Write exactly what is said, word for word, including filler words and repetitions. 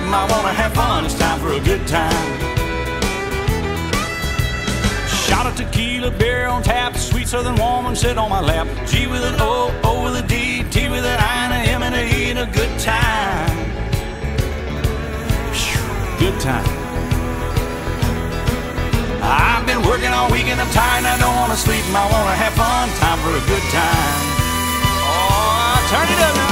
I wanna have fun, it's time for a good time. Shot of tequila, beer on tap, sweet southern woman sit on my lap. G with an O, O with a D, T with an I, and a M and a E, and a good time. Good time. I've been working all week and I'm tired and I don't wanna sleep and I wanna have fun. Time for a good time. Oh, turn it up now.